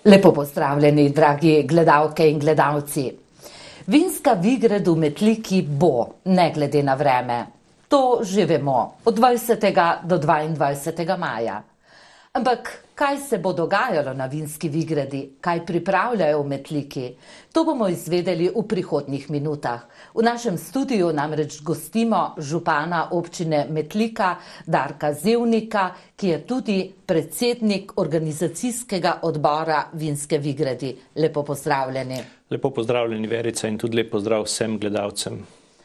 Lepo pozdravljeni, dragi gledalke in gledalci. Vinska Vingred v Metliki bo, ne glede na vreme. To že vemo, od 20. do 22. maja. Ampak kaj se bo dogajalo na Vinski Vingredi, kaj pripravljajo v Metliki, to bomo izvedeli v prihodnjih minutah. V našem studiu namreč gostimo župana občine Metlika, Darka Zevnika, ki je tudi predsednik organizacijskega odbora Vinske Vingredi. Lepo pozdravljeni. Lepo pozdravljeni, Verica, in tudi lep pozdrav vsem gledalcem.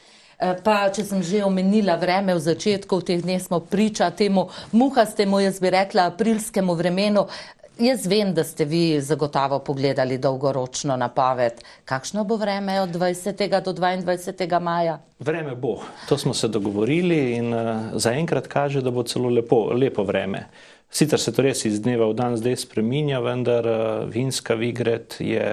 Pa, če sem že omenila vreme v začetku, v teh dneh smo priča temu muhastemu, jaz bi rekla, aprilskemu vremenu. Jaz vem, da ste vi zagotovo pogledali dolgoročno napoved. Kakšno bo vreme od 20. do 22. maja? Vreme bo, to smo se dogovorili in zaenkrat kaže, da bo celo lepo vreme. Sicer se to res iz dneva v dan zdaj spreminja, vendar Vinska Vingred je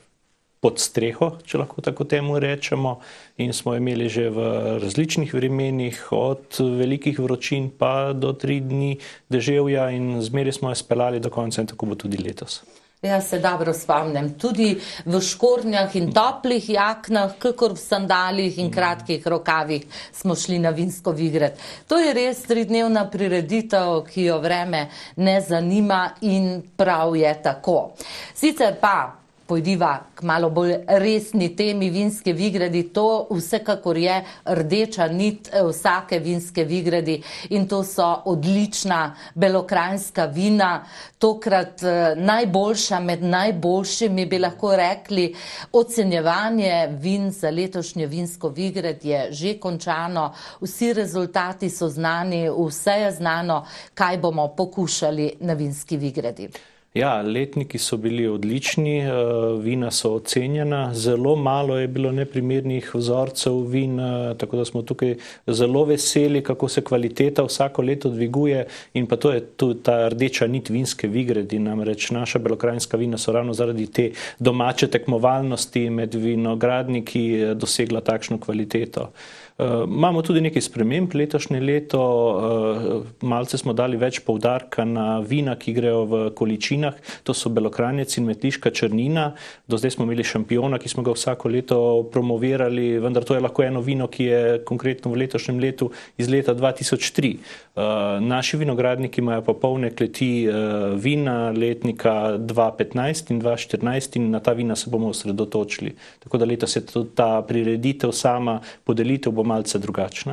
pod streho, če lahko tako temu rečemo, in smo imeli že v različnih vremenih, od velikih vročin pa do 3 dni deževja, in zmeraj smo jo speljali do konca, in tako bo tudi letos. Jaz se dobro spomnim, tudi v škornjah in toplih jaknah, kakor v sandalih in kratkih rokavih smo šli na Vinsko Vingred. To je res 3-dnevna prireditev, ki jo vreme ne zanima, in prav je tako. Sicer pa pojdiva k malo bolj resni temi Vinske Vingredi. To vsekakor je rdeča nit vsake Vinske Vingredi, in to so odlična belokranjska vina, tokrat najboljša med najboljšimi, bi lahko rekli. Ocenjevanje vin za letošnjo Vinsko Vingred je že končano, vsi rezultati so znani, vse je znano, kaj bomo pokušali na Vinski Vingredi. Ja, letniki so bili odlični, vina so ocenjena, zelo malo je bilo neprimernih vzorcev vin, tako da smo tukaj zelo veseli, kako se kvaliteta vsako leto dviguje, in pa to je tudi ta rdeča nit Vinske Vingredi, namreč naša belokranjska vina so ravno zaradi te domače tekmovalnosti med vinogradniki dosegla takšno kvaliteto. Imamo tudi nekaj sprememb letošnje leto, malce smo dali več poudarka na vina, ki grejo v količinah, to so Belokranjec in Metliška črnina. Do zdaj smo imeli šampiona, ki smo ga vsako leto promovirali, vendar to je lahko eno vino, ki je konkretno v letošnjem letu iz leta 2003. Naši vinogradniki imajo pa polne kleti vina letnika 2015 in 2014, in na ta vina se bomo osredotočili. Tako da letos je tudi ta prireditev sama, podelitev bo malce drugačna.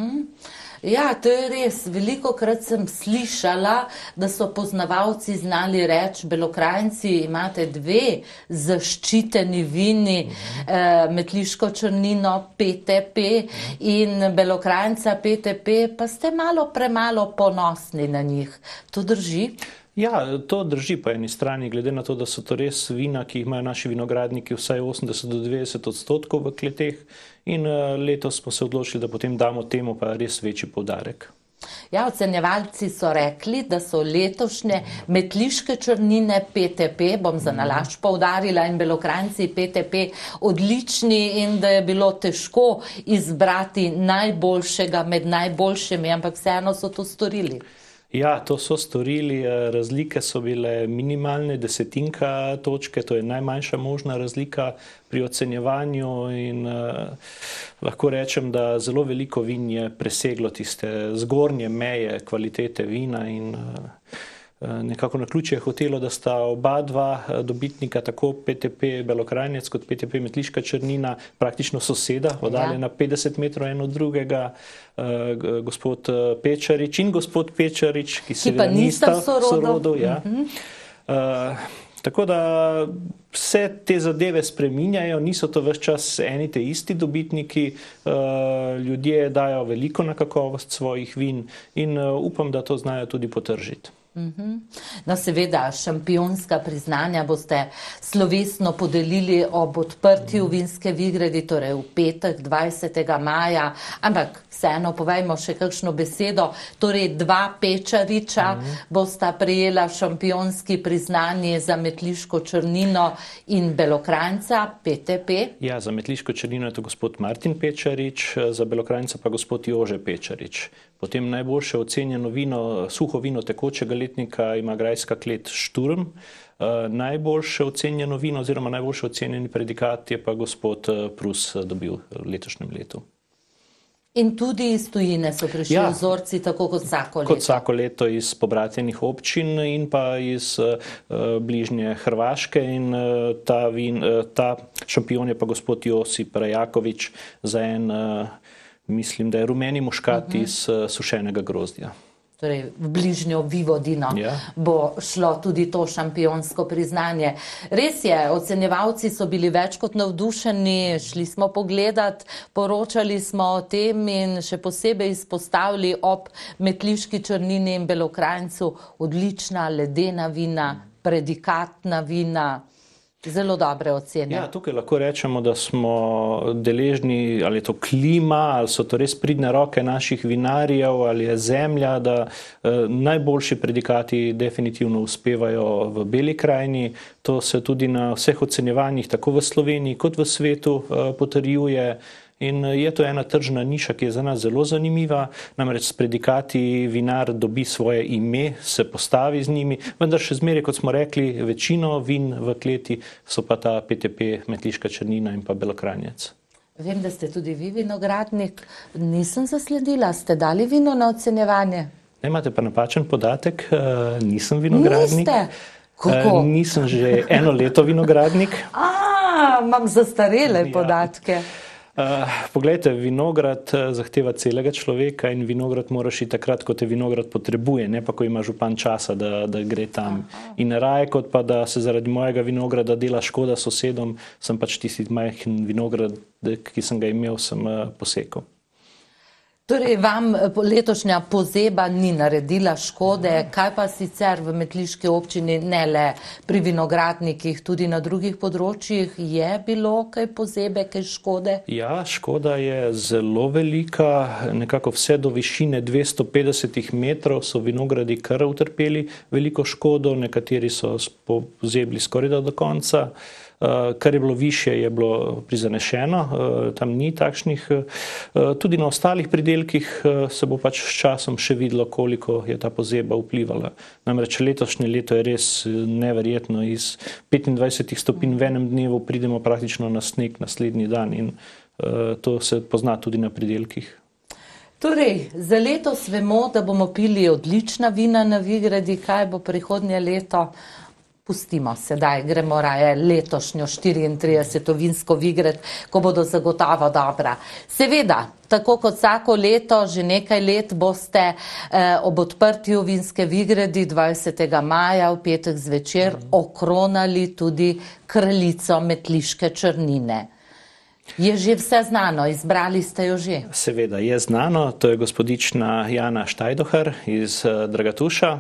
Ja, to je res. Velikokrat sem slišala, da so poznavalci znali reči, Belokranjci imate 2 zaščiteni vini, Metliško črnino PTP in Belokranjca PTP, pa ste malo premalo ponosni na njih. To drži? Ja, to drži po eni strani, glede na to, da so to res vina, ki jih imajo naši vinogradniki vsaj 80 do 90% v kleteh, in letos smo se odločili, da potem damo temu pa res večji poudarek. Ja, ocenjevalci so rekli, da so letošnje Metliške črnine PTP, bom za nalašč poudarila, in Belokranjci PTP odlični, in da je bilo težko izbrati najboljšega med najboljšimi, ampak vseeno so to storili. Ja, to so storili, razlike so bile minimalne, 10 točke, to je najmanjša možna razlika pri ocenjevanju, in lahko rečem, da zelo veliko vin je preseglo tiste zgornje meje kvalitete vina, in nekako naključje je hotelo, da sta oba dva dobitnika, tako PTP Belokranjec kot PTP Metliška črnina, praktično soseda, oddaljena 50 metrov en od drugega, gospod Pečarič in gospod Pečarič, ki seveda nista v sorodu. Ja. Tako da vse te zadeve spreminjajo, niso to ves čas eni te isti dobitniki, ljudje dajo veliko na kakovost svojih vin, in upam, da to znajo tudi potržiti. No, seveda, šampionska priznanja boste slovesno podelili ob odprtju Vinske Vingredi, torej v petek 20. maja, ampak vseeno povejmo še kakšno besedo. Torej 2 Pečariča bosta prejela šampionski priznanje za Metliško črnino in Belokranjca PTP. Ja, za Metliško črnino je to gospod Martin Pečarič, za Belokranjca pa gospod Jože Pečarič. Potem najboljše ocenjeno vino, suho vino tekočega letnika ima grajska klet Šturm. Najboljše ocenjeno vino oziroma najboljše ocenjeni predikat je pa gospod Prus dobil v letošnjem letu. In tudi iz tujine so prišli vzorci, tako kot vsako leto. Kot vsako leto iz pobratenih občin in pa iz bližnje Hrvaške in ta šampion je pa gospod Josip Rajakovič za en, mislim, da je rumeni muškat iz sušenega grozdja. Torej, v bližnjo Vivodino bo šlo tudi to šampionsko priznanje. Res je, ocenjevalci so bili več kot navdušeni, šli smo pogledat, poročali smo o tem in še posebej izpostavili ob Metliški črnini in Belokranjcu odlična ledena vina, predikatna vina. Zelo dobre ocene. Ja, tukaj lahko rečemo, da smo deležni, ali je to klima, ali so to res pridne roke naših vinarjev, ali je zemlja, da najboljši predikati definitivno uspevajo v Beli krajini. To se tudi na vseh ocenjevanjih, tako v Sloveniji kot v svetu, potrjuje. In je to ena tržna niša, ki je za nas zelo zanimiva, namreč s predikati vinar dobi svoje ime, se postavi z njimi, vendar še zmeraj, kot smo rekli, večino vin v kleti so pa ta PTP, Metliška črnina in pa Belokranjec. Vem, da ste tudi vi vinogradnik, nisem zasledila, ste dali vino na ocenjevanje? Ne, imate pa napačen podatek, nisem vinogradnik. Niste? Kako? Nisem že eno leto vinogradnik. Imam zastarele podatke. Poglejte, vinograd zahteva celega človeka in vinograd moraš iti takrat, ko te vinograd potrebuje, ne pa ko ima župan časa, da gre tam. In raje kot pa, da se zaradi mojega vinograda dela škoda sosedom, sem pač tisti majhen vinograd, ki sem ga imel, sem posekal. Torej, vam letošnja pozeba ni naredila škode, kaj pa sicer v Metliški občini, ne le pri vinogradnikih, tudi na drugih področjih, je bilo kaj pozebe, kaj škode? Ja, škoda je zelo velika, nekako vse do višine 250 metrov so vinogradi kar utrpeli veliko škodo, nekateri so pozebli skoraj do konca. Kar je bilo više, je bilo prizanešeno, tam ni takšnih. Tudi na ostalih pridelkih se bo pač s časom še videlo, koliko je ta pozeba vplivala. Namreč letošnje leto je res neverjetno, iz 25 stopinj v enem dnevu pridemo praktično na sneg naslednji dan in to se pozna tudi na pridelkih. Torej, za letos vemo, da bomo pili odlična vina na Vigradi, kaj bo prihodnje leto? Pustimo sedaj, gremo raje letošnjo 34. vinsko Vigrad, ko bodo zagotovo dobra. Seveda, tako kot vsako leto, že nekaj let boste ob odprtju vinske Vigradi 20. maja v petek zvečer okronali tudi kraljico Metliške črnine. Je že vse znano, izbrali ste jo že? Seveda je znano, to je gospodična Jana Štajdohar iz Dragatuša.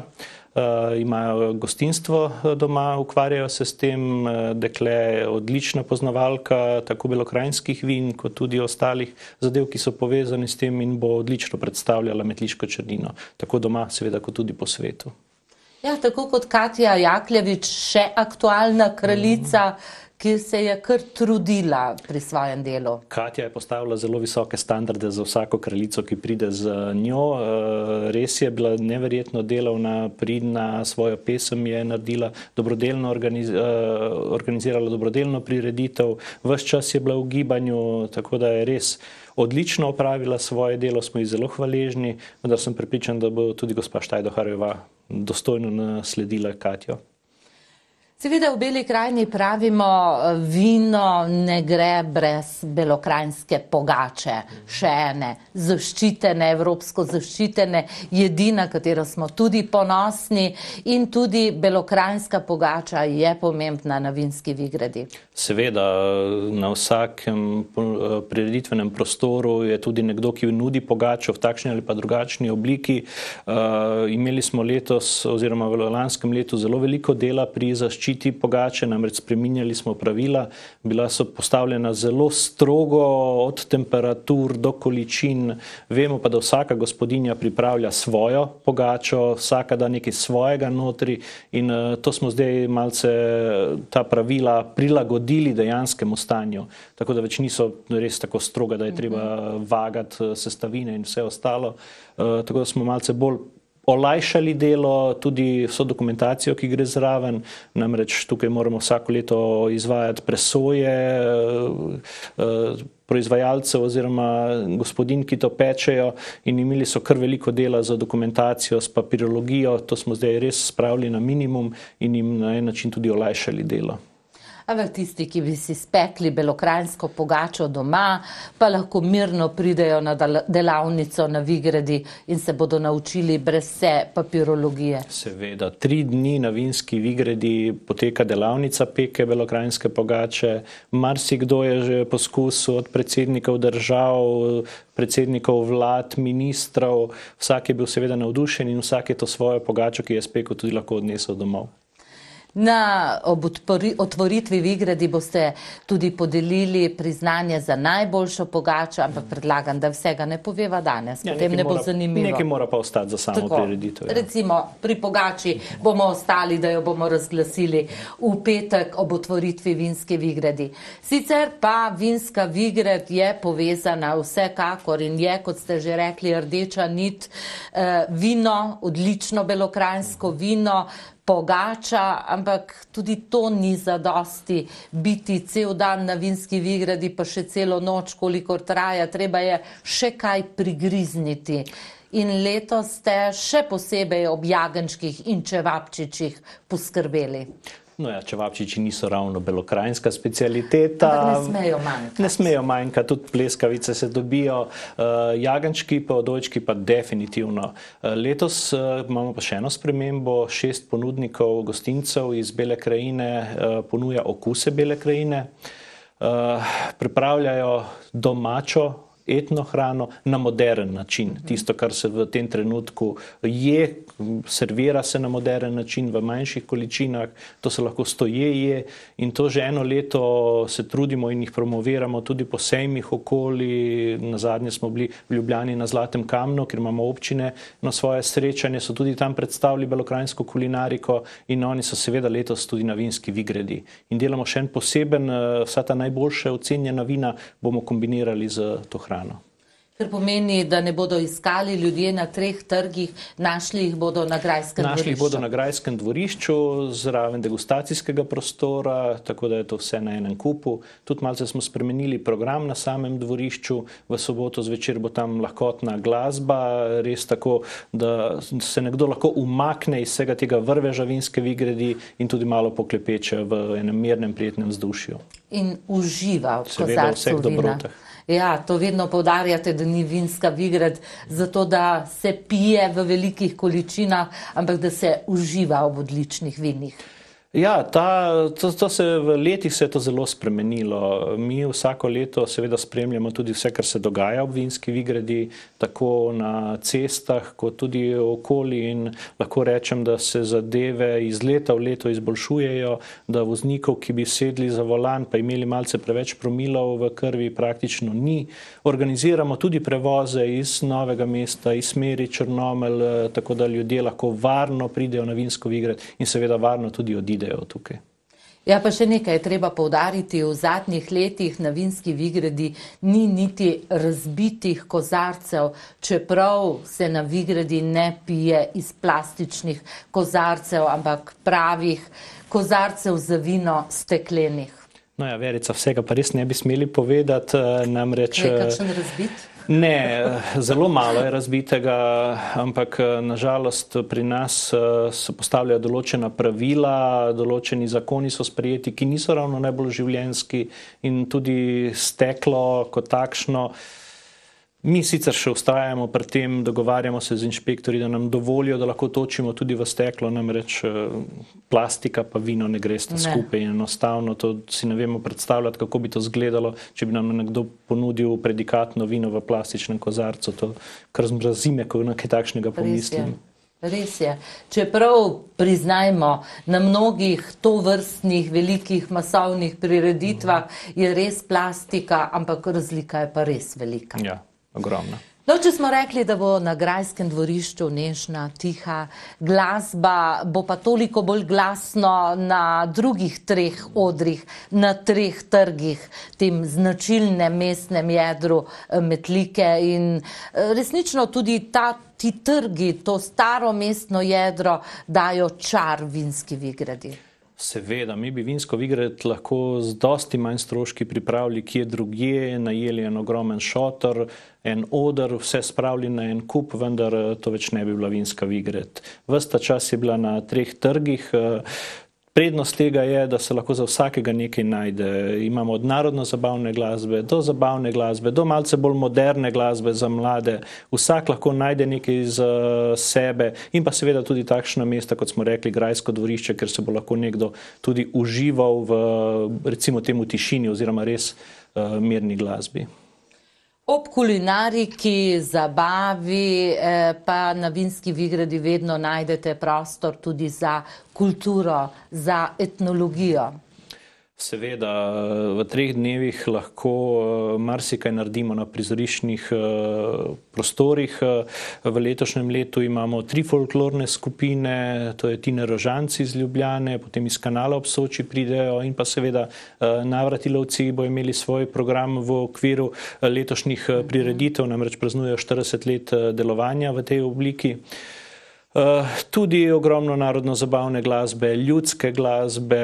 Imajo gostinstvo doma, ukvarjajo se s tem, dekle je odlična poznavalka tako belokranjskih vin, kot tudi ostalih zadev, ki so povezani s tem in bo odlično predstavljala Metliško črnino, tako doma, seveda, kot tudi po svetu. Ja, tako kot Katja Jakljevič, še aktualna kraljica, ki se je kar trudila pri svojem delu. Katja je postavila zelo visoke standarde za vsako kraljico, ki pride z njo. Res je bila neverjetno delavna, pridna, svojo pesem je naredila, dobrodelno organizirala dobrodelno prireditev, ves čas je bila v gibanju, tako da je res odlično opravila svoje delo, smo ji zelo hvaležni, vendar sem prepričan, da bo tudi gospa Štajdoharjeva dostojno nasledila Katjo. Seveda v Beli krajini pravimo, vino ne gre brez belokranjske pogače, še ene zaščitene, evropsko zaščitene jedi, na katero smo tudi ponosni, in tudi belokranjska pogača je pomembna na vinski Vigradi. Seveda, na vsakem prireditvenem prostoru je tudi nekdo, ki nudi pogačo v takšni ali pa drugačni obliki. Imeli smo letos oziroma v lanskem letu zelo veliko dela pri zaščiti določiti pogače, namreč spreminjali smo pravila, bila so postavljena zelo strogo od temperatur do količin, vemo pa, da vsaka gospodinja pripravlja svojo pogačo, vsaka da nekaj svojega notri in to smo zdaj malce ta pravila prilagodili dejanskemu stanju, tako da več niso res tako stroga, da je treba vagati sestavine in vse ostalo, tako da smo malce bolj olajšali delo, tudi vso dokumentacijo, ki gre zraven, namreč tukaj moramo vsako leto izvajati presoje proizvajalcev oziroma gospodinj, ki to pečejo in imeli so kar veliko dela za dokumentacijo, s papirologijo, to smo zdaj res spravili na minimum in jim na en način tudi olajšali delo. Ampak tisti, ki bi si spekli belokranjsko pogačo doma, pa lahko mirno pridejo na delavnico na Vigradi in se bodo naučili brez vse papirologije. Seveda, 3 dni na Vinski Vigradi poteka delavnica peke belokranjske pogače. Marsikdo je že poskusil od predsednikov držav, predsednikov vlad, ministrov. Vsak je bil seveda navdušen in vsak je to svojo pogačo, ki je spekel, tudi lahko odnesel domov. Ob otvoritvi Vigradi boste tudi podelili priznanje za najboljšo pogačo, ampak predlagam, da vsega ne poveva danes, potem ne bo zanimivo. Nekaj mora pa ostati za samo prireditev. Recimo pri pogači bomo ostali, da jo bomo razglasili v petek ob otvoritvi Vinske Vigradi. Sicer pa Vinska Vigrad je povezana vsekakor in je, kot ste že rekli, rdeča nit, vino, odlično belokranjsko vino, pogača, ampak tudi to ni zadosti biti cel dan na Vinski Vigradi, pa še celo noč, kolikor traja, treba je še kaj prigrizniti. In letos ste še posebej ob jagenjčkih in čevapčičih poskrbeli. No ja, čevapčiči niso ravno belokranjska specialiteta. Ampak ne smejo manjkati. Ne smejo manjkati, tudi pleskavice se dobijo, jagenjčki pa odojčki pa definitivno. Letos imamo pa še eno spremembo, 6 ponudnikov gostincev iz Bele krajine ponuja okuse Bele krajine. Pripravljajo domačo etno hrano na modern način. Tisto, kar se v tem trenutku je, servira se na modern način v manjših količinah, to se lahko stoje je in to že eno leto se trudimo in jih promoviramo tudi po sejmih okoli. Nazadnje smo bili v Ljubljani na Zlatem kamnu, ker imamo občine na svoje srečanje, so tudi tam predstavili belokranjsko kulinariko in oni so seveda letos tudi na Vinski Vigradi. In delamo še en poseben, vsa ta najboljše ocenjena vina bomo kombinirali z to hrano. Ker pomeni, da ne bodo iskali ljudje na 3 trgih, našli jih bodo na Grajskem dvorišču. Našli jih bodo na Grajskem dvorišču, zraven degustacijskega prostora, tako da je to vse na enem kupu. Tudi malce smo spremenili program na samem dvorišču, v soboto zvečer bo tam lahkotna glasba, res tako, da se nekdo lahko umakne iz vsega tega vrveža Vinske Vigradi in tudi malo poklepeče v enem mirnem, prijetnem vzdušju. In uživa v kozarcu vina. Seveda v vseh dobrotah. Ja, to vedno poudarjate, da ni Vinska Vigrad zato, da se pije v velikih količinah, ampak da se uživa ob odličnih vinih. Ja, v letih se je to zelo spremenilo. Mi vsako leto seveda spremljamo tudi vse, kar se dogaja ob Vinski Vigradi, tako na cestah, kot tudi okoli in lahko rečem, da se zadeve iz leta v leto izboljšujejo, da voznikov, ki bi sedli za volan, pa imeli malce preveč promilov v krvi, praktično ni. Organiziramo tudi prevoze iz Novega mesta, iz smeri Črnomelj, tako da ljudje lahko varno pridejo na Vinsko Vigrad in seveda varno tudi odidejo tukaj. Ja, pa še nekaj je treba poudariti, v zadnjih letih na Vinski Vigradi ni niti razbitih kozarcev, čeprav se na Vigradi ne pije iz plastičnih kozarcev, ampak pravih kozarcev za vino steklenih. No ja, Verica, vsega pa res ne bi smeli povedati, namreč... Je kakšen razbit? Ne, zelo malo je razbitega, ampak nažalost pri nas se postavljajo določena pravila, določeni zakoni so sprejeti, ki niso ravno najbolj življenjski in tudi steklo kot takšno. Mi sicer še vztrajamo pri tem, dogovarjamo se z inšpektorji, da nam dovolijo, da lahko točimo tudi v steklo, namreč plastika pa vino ne gresta skupaj in enostavno to si ne vemo predstavljati, kako bi to izgledalo, če bi nam nekdo ponudil predikatno vino v plastičnem kozarcu, to kar zmrazi me, ko na kaj takšnega pomislim. Res je. Čeprav priznajmo, na mnogih tovrstnih velikih masovnih prireditvah je res plastika, ampak razlika je pa res velika. Ja, ogromna. No, če smo rekli, da bo na Grajskem dvorišču nežna, tiha glasba, bo pa toliko bolj glasno na drugih 3 odrih, na 3 trgih, tem značilnem mestnem jedru Metlike in resnično tudi ti trgi, to staro mestno jedro dajo čar Vinski Vigradi. Seveda, mi bi Vinsko Vigrad lahko z dosti manj stroški pripravili kje drugje, najeli en ogromen šotor, en oder, vse spravili na en kup, vendar to več ne bi bila Vinska Vigrad. Ves ta čas je bila na 3 trgih. Prednost tega je, da se lahko za vsakega nekaj najde. Imamo od narodno-zabavne glasbe do malce bolj moderne glasbe za mlade. Vsak lahko najde nekaj za sebe in pa seveda tudi takšna mesta, kot smo rekli, Grajsko dvorišče, ker se bo lahko nekdo tudi užival v recimo temu tišini oziroma res mirni glasbi. Ob kulinariki, zabavi, pa na Vinski Vigradi vedno najdete prostor tudi za kulturo, za etnologijo. Seveda, v 3 dnevih lahko marsikaj naredimo na prizoriščnih prostorih. V letošnjem letu imamo 3 folklorne skupine, to je Tine Rožanci iz Ljubljane, potem iz Kanala ob Soči pridejo in pa seveda Navratilovci bo imeli svoj program v okviru letošnjih prireditev, namreč praznujejo 40 let delovanja v tej obliki. Tudi ogromno narodno-zabavne glasbe, ljudske glasbe,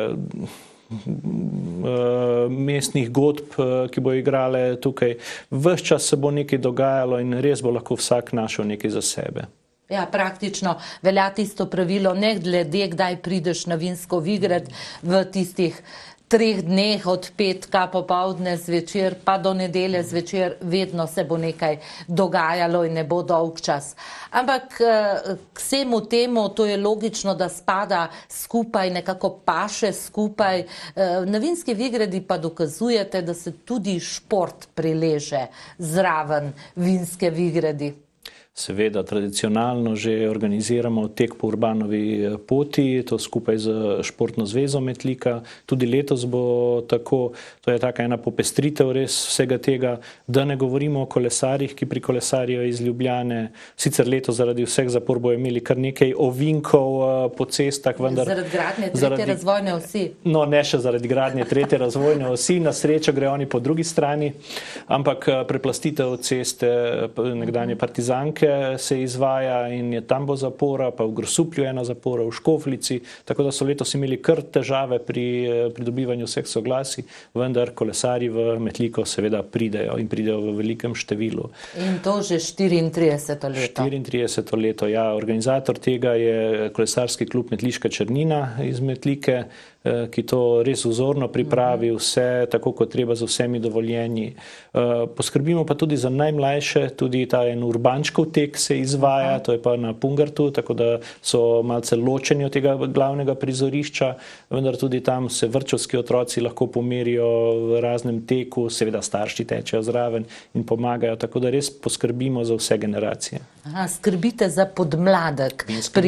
mestnih godb, ki bo igrale tukaj. Ves čas se bo nekaj dogajalo in res bo lahko vsak našel nekaj za sebe. Ja, praktično velja tisto pravilo, ne glede, kdaj prideš na Vinsko Vigrad v tistih 3 dneh od petka popoldne zvečer pa do nedelje zvečer, vedno se bo nekaj dogajalo in ne bo dolg čas. Ampak k vsemu temu, to je logično, da spada skupaj, nekako paše skupaj. Na Vinski Vigradi pa dokazujete, da se tudi šport prileže zraven Vinske Vigradi. Seveda, tradicionalno že organiziramo tek po Urbanovi poti, to skupaj z Športno zvezo Metlika. Tudi letos bo tako, to je taka ena popestritev res vsega tega, da ne govorimo o kolesarjih, ki prikolesarijo iz Ljubljane. Sicer letos zaradi vseh zapor bo imeli kar nekaj ovinkov po cestah, vendar... Zaradi gradnje 3. razvojne osi. No, ne še zaradi gradnje 3. razvojne osi, na srečo gre oni po drugi strani, ampak preplastitev ceste nekdanje Partizanke se izvaja in je tam bo zapora, pa v Grosuplju ena zapora, v Škoflici, tako da so letos imeli kar težave pri pridobivanju vseh soglasij, vendar kolesarji v Metliko seveda pridejo in pridejo v velikem številu. In to že 34. leto. 34. leto, ja. Organizator tega je kolesarski klub Metliška Črnina iz Metlike, ki to res vzorno pripravi, vse tako kot treba z vsemi dovoljenji. Poskrbimo pa tudi za najmlajše, tudi ta en urbančkov tek se izvaja, to je pa na Pungartu, tako da so malce ločeni od tega glavnega prizorišča, vendar tudi tam se vrtčevski otroci lahko pomerijo v raznem teku, seveda starši tečejo zraven in pomagajo, tako da res poskrbimo za vse generacije. Aha, skrbite za podmladek.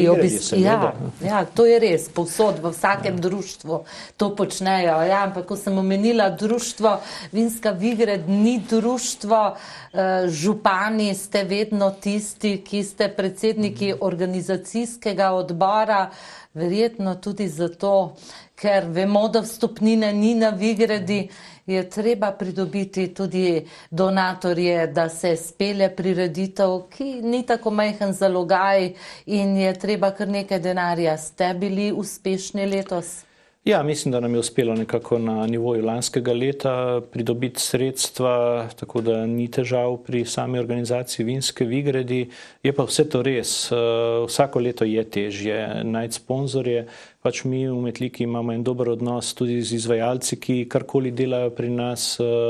Ja, to je res, povsod, v vsakem društvu to počnejo. Ja, ampak ko sem omenila društvo, Vinska Vigrad ni društvo, župani ste vedno tisti, ki ste predsedniki organizacijskega odbora, verjetno tudi zato, ker vemo, da vstopnine ni na Vigradi, je treba pridobiti tudi donatorje, da se spelje prireditev, ki ni tako majhen zalogaj in je treba kar nekaj denarja. Ste bili uspešni letos? Ja, mislim, da nam je uspelo nekako na nivoju lanskega leta pridobiti sredstva, tako da ni težav pri sami organizaciji Vinske Vigradi. Je pa vse to res. Vsako leto je težje najti sponzorje. Pač mi v Metliki imamo en dober odnos tudi z izvajalci, ki karkoli delajo pri nas.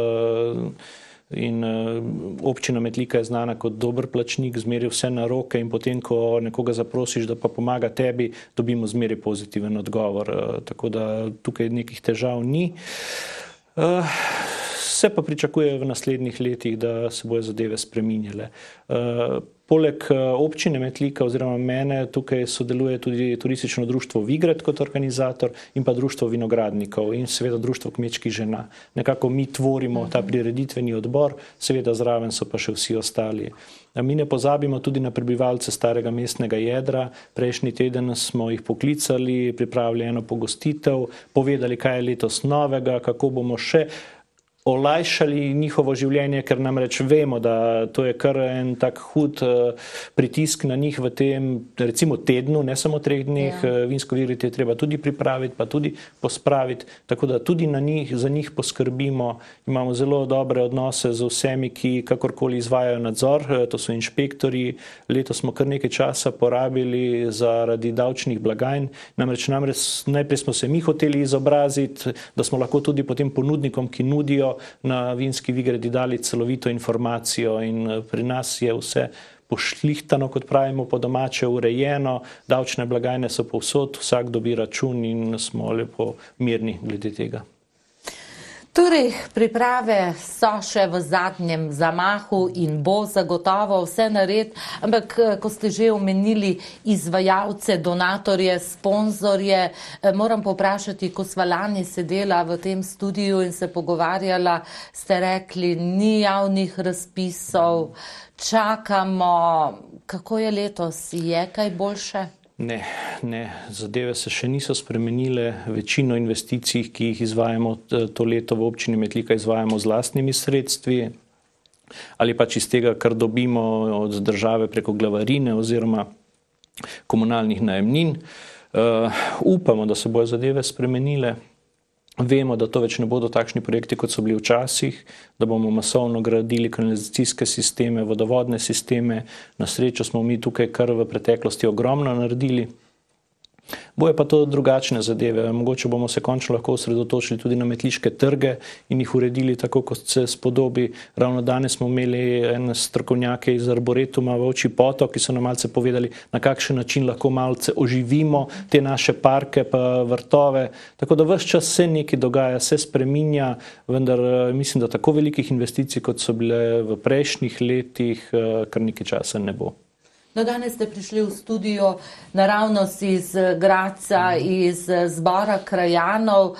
In občina Metlika je znana kot dober plačnik, zmeri vse na roke in potem, ko nekoga zaprosiš, da pa pomaga tebi, dobimo zmeri pozitiven odgovor. Tako da tukaj nekih težav ni. Se pa pričakuje v naslednjih letih, da se bojo zadeve spreminjale. Poleg občine Metlika oziroma mene tukaj sodeluje tudi Turistično društvo Vigrad kot organizator in pa Društvo vinogradnikov in seveda Društvo kmečkih žena. Nekako mi tvorimo ta prireditveni odbor, seveda zraven so pa še vsi ostali. Mi ne pozabimo tudi na prebivalce starega mestnega jedra. Prejšnji teden smo jih poklicali, pripravili eno pogostitev, povedali, kaj je letos novega, kako bomo še olajšali njihovo življenje, ker namreč vemo, da to je kar en tak hud pritisk na njih v tem, recimo tednu, ne samo 3 dneh, vinsko vigret je treba tudi pripraviti, pa tudi pospraviti, tako da tudi za njih poskrbimo. Imamo zelo dobre odnose z vsemi, ki kakorkoli izvajajo nadzor, to so inšpektori. Letos smo kar nekaj časa porabili zaradi davčnih blagajn, namreč najprej smo se mi hoteli izobraziti, da smo lahko tudi potem ponudnikom, ki nudijo na vinski vigredi, dali celovito informacijo in pri nas je vse pošlihtano, kot pravimo po domače, urejeno, davčne blagajne so povsod, vsak dobi račun in smo lepo mirni glede tega. Torej, priprave so še v zadnjem zamahu in bo zagotovo vse nared, ampak ko ste že omenili izvajalce, donatorje, sponzorje, moram povprašati, ko sva lani sedela v tem studiu in se pogovarjala, ste rekli, ni javnih razpisov, čakamo, kako je letos, je kaj boljše? Ne, zadeve se še niso spremenile. Večino investicij, ki jih izvajamo to leto v občini Metlika, izvajamo z lastnimi sredstvi ali pač iz tega, kar dobimo od države preko glavarine oziroma komunalnih najemnin. Upamo, da se bodo zadeve spremenile. Vemo, da to več ne bodo takšni projekti, kot so bili včasih, da bomo masovno gradili kanalizacijske sisteme, vodovodne sisteme. Na srečo smo mi tukaj kar v preteklosti ogromno naredili. Boje pa to drugačne zadeve. Mogoče bomo se končno lahko osredotočili tudi na metliške trge in jih uredili tako, kot se spodobi. Ravno danes smo imeli ene strokovnjake iz Arboretuma v Ovčji potok, ki so nam malce povedali, na kakšen način lahko malce oživimo te naše parke pa vrtove. Tako da ves čas se nekaj dogaja, se spreminja, vendar mislim, da tako velikih investicij, kot so bile v prejšnjih letih, kar nekaj časa ne bo. No, danes ste prišli v studio naravnost iz Gradca, iz zbora krajanov.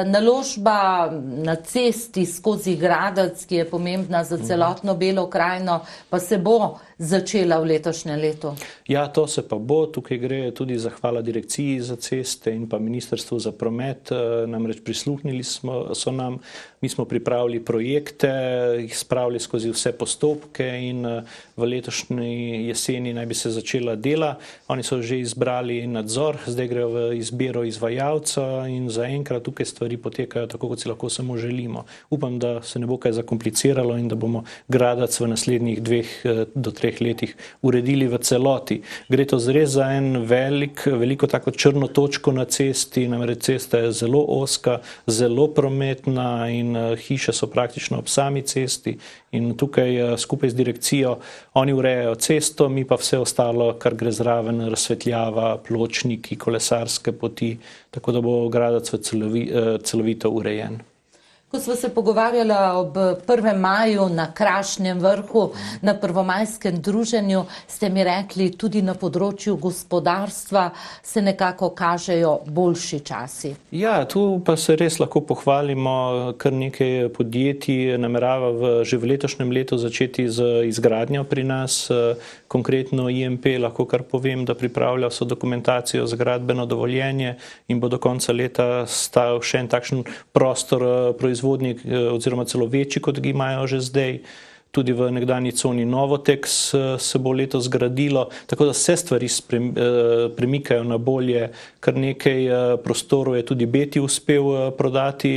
Naložba na cesti skozi Gradec, ki je pomembna za celotno Belo krajino, pa se bo začela v letošnjem letu. Ja, to se pa bo. Tukaj gre tudi zahvala Direkciji za ceste in pa Ministrstvu za promet. Namreč prisluhnili so nam, mi smo pripravili projekte, jih spravili skozi vse postopke in v letošnji jeseni naj bi se začela dela. Oni so že izbrali nadzor, zdaj grejo v izbiro izvajalca in zaenkrat tukaj stvari potekajo tako, kot si lahko samo želimo. Upam, da se ne bo kaj zakompliciralo in da bomo Gradec v naslednjih 2 do 3 letih uredili v celoti. Gre to res za en veliko tako črno točko na cesti, namreč cesta je zelo ozka, zelo prometna in hiše so praktično ob sami cesti in tukaj skupaj z direkcijo oni urejajo cesto, mi pa vse ostalo, kar gre zraven, razsvetljava, pločniki, kolesarske poti, tako da bo Gradec celovito urejen. Ko smo se pogovarjali ob 1. maju na Krašnjem vrhu, na prvomajskem druženju, ste mi rekli, tudi na področju gospodarstva se nekako kažejo boljši časi. Ja, tu pa se res lahko pohvalimo, kar nekaj podjetij namerava že v letošnjem letu začeti z izgradnjo pri nas. Konkretno IMP, lahko kar povem, da pripravlja vso dokumentacijo za gradbeno dovoljenje in bo do konca leta stal še en takšen prostor proizvodnji oziroma celo večji, kot ga imajo že zdaj. Tudi v nekdanji coni Novotex se bo letos zgradilo, tako da se stvari premikajo na bolje. Kar nekaj prostorov je tudi Beti uspel prodati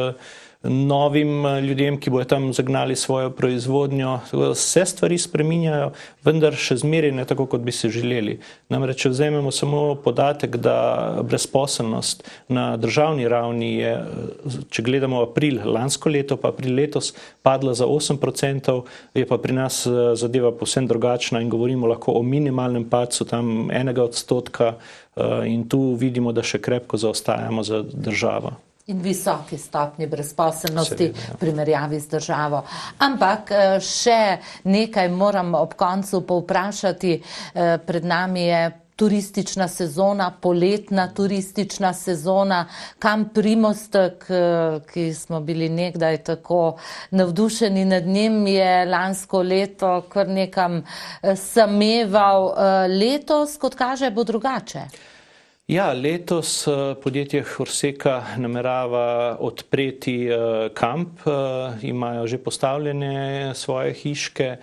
novim ljudem, ki bojo tam zagnali svojo proizvodnjo. Vse stvari spreminjajo, vendar še zmeraj ne tako, kot bi se želeli. Namreč, če vzamemo samo podatek, da brezposelnost na državni ravni je, če gledamo april lansko leto, pa april letos, padla za 8%, je pa pri nas zadeva povsem drugačna in govorimo lahko o minimalnem padcu, tam 1%, in tu vidimo, da še krepko zaostajamo za državo. In visoki stopnji brezposelnosti Seveda, ja. v primerjavi z državo. Ampak še nekaj moram ob koncu povprašati. Pred nami je turistična sezona, poletna turistična sezona. Kamp Primostek, ki smo bili nekdaj tako navdušeni nad njim, je lansko leto kar nekam sameval. Letos, kot kaže, bo drugače. Ja, letos podjetje Horseka namerava odpreti kamp, imajo že postavljene svoje hiške.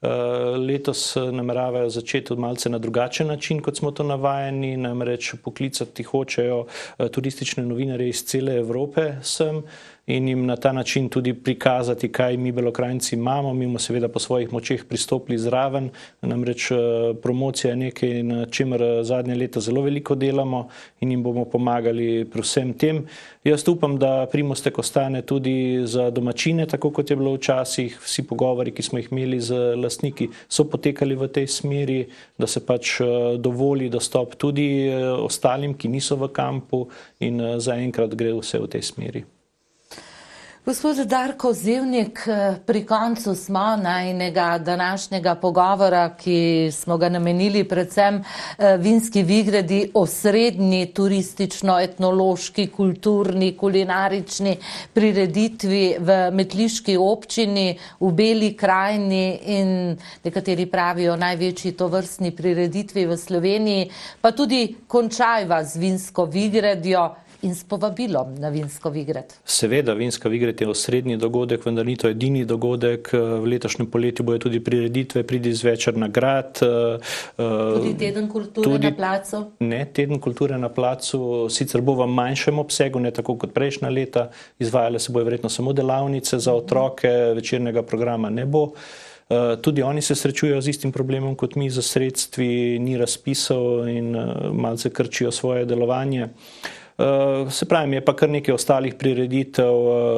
Letos nameravajo začeti malce na drugačen način, kot smo to navajeni, namreč poklicati hočejo turistične novinarje iz cele Evrope sem in jim na ta način tudi prikazati, kaj mi Belokranjci imamo. Mi bomo seveda po svojih močeh pristopili zraven, namreč promocija je nekaj, na čemer zadnje leta zelo veliko delamo in jim bomo pomagali pri vsem tem. Jaz upam, da Primostek ostane tudi za domačine, tako kot je bilo včasih. Vsi pogovori, ki smo jih imeli z lastniki, so potekali v tej smeri, da se pač dovoli dostop tudi ostalim, ki niso v kampu, in zaenkrat gre vse v tej smeri. Gospod Darko Zevnik, pri koncu smo najinega današnjega pogovora, ki smo ga namenili predvsem Vinski Vigredi, osrednji turistično-etnološki, kulturni, kulinarični prireditvi v Metliški občini, v Beli krajini in nekateri pravijo največji tovrstni prireditvi v Sloveniji, pa tudi končajva z Vinsko Vigredjo in s povabilom na Vinsko Vigred. Seveda, Vinska Vigred je osrednji dogodek, vendar ni to edini dogodek. V letošnjem poletju bojo tudi prireditve, pridi zvečer nagrad. Tudi teden kulture na placu? Ne, teden kulture na placu sicer bo v manjšem obsegu, ne tako kot prejšnja leta. Izvajale se bojo verjetno samo delavnice za otroke, večernega programa ne bo. Tudi oni se srečujejo z istim problemom kot mi, za sredstvi ni razpisov in malce krčijo svoje delovanje. Se pravim, je pa kar nekaj ostalih prireditev.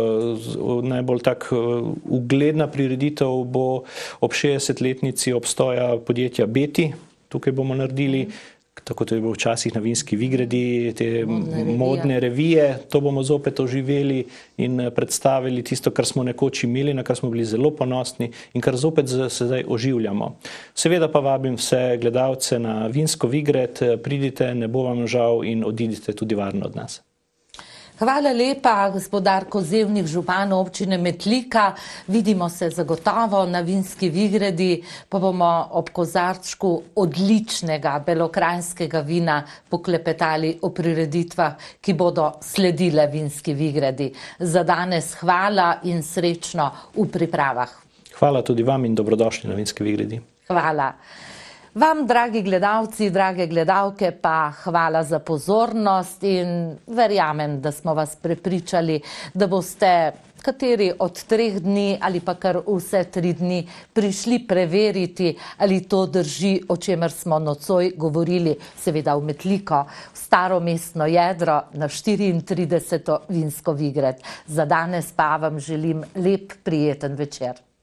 Najbolj tak ugledna prireditev bo ob 60-letnici obstoja podjetja Beti. Tukaj bomo naredili, tako kot je bilo včasih na Vinski Vigredi, te modne revije. To bomo zopet oživeli in predstavili tisto, kar smo nekoč imeli, na kar smo bili zelo ponosni in kar zopet sedaj oživljamo. Seveda pa vabim vse gledalce na Vinsko Vigred, pridite, ne bo vam žal in odidite tudi varno od nas. Hvala lepa, gospod Darko Zevnik, župan občine Metlika. Vidimo se zagotovo na Vinski Vigredi, pa bomo ob kozarčku odličnega belokranjskega vina poklepetali o prireditvah, ki bodo sledile Vinski Vigredi. Za danes hvala in srečno v pripravah. Hvala tudi vam in dobrodošli na Vinski Vigredi. Hvala. Vam, dragi gledalci, drage gledalke, pa hvala za pozornost in verjamem, da smo vas prepričali, da boste kateri od 3 dni ali pa kar vse 3 dni prišli preveriti, ali to drži, o čemer smo nocoj govorili, seveda v Metliko, v staro mestno jedro na 34. Vinsko Vigred. Za danes pa vam želim lep, prijeten večer.